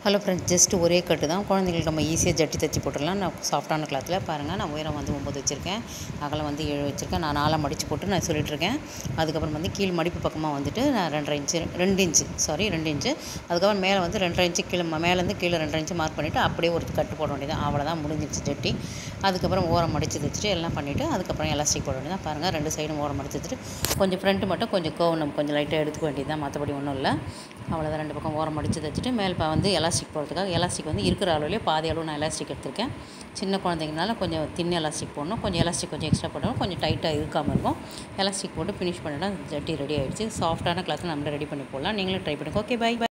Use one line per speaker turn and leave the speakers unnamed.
Hello friends, just ஒரே கட்டு தான். குழந்தைங்களுக்கு நம்ம ஈஸியாக ஜட்டி தைச்சி போட்டுடலாம். நான் சாஃப்டான கிளாத்தில் பாருங்கள். நான் உயரம் வந்து 9 வச்சுருக்கேன், அகலம் வந்து 7 வச்சுருக்கேன். நான் 4 மடித்து போட்டு நான் சொல்லிட்டுருக்கேன். அதுக்கப்புறம் வந்து கீழ் மடிப்பு பக்கமாக வந்துட்டு நான் 2 இன்ச்சு அதுக்கப்புறம் மேலே வந்து 2.5 இன்ச்சு கீழே, மேலேருந்து கீழே 2.5 இன்ச்சு மார்க் பண்ணிவிட்டு அப்படியே ஒரு கட்டு போட வேண்டியது. அவ்வளோதான், முடிஞ்சிடுச்சு ஜட்டி. அதுக்கப்புறம் ஓரம் மடித்து தைச்சிட்டு எல்லாம் பண்ணிவிட்டு அதுக்கப்புறம் எலாஸ்டிக் போட வேண்டியதான். பாருங்கள், 2 சைடும் ஓரம் மடித்து தைச்சிட்டு கொஞ்சம் ஃப்ரண்ட்டு மட்டும் கொஞ்சம் கர்வ் நம்ம கொஞ்சம் லைட்டாக எடுத்துக்க வேண்டியது தான். மற்றபடி ஒன்றும் இல்லை. அவ்வளோதான். 2 பக்கம் ஓரம் மடித்து தைச்சிட்டு மேல் வந்து எலாஸ்டிக் போடுறதுக்காக எலாஸ்டிக் வந்து இருக்கிற அளவுலேயே பாதி அளவு நான் எலாஸ்டிக் எடுத்திருக்கேன். சின்ன குழந்தைங்கனால கொஞ்சம் தின் எலாஸ்டிக் போடணும். கொஞ்சம் எலாஸ்டிக் கொஞ்சம் எக்ஸ்ட்ரா போடணும். கொஞ்சம் டைட்டாக இருக்காமல் இருக்கும். எலாஸ்டிக் போட்டு ஃபினிஷ் பண்ணிவிட்டா ஜட்டி ரெடி ஆகிடுச்சு. சாஃப்டான கிளாத்தில் நம்மளே ரெடி பண்ணி போடலாம். நீங்களும் ட்ரை பண்ணுங்கள். Okay, by.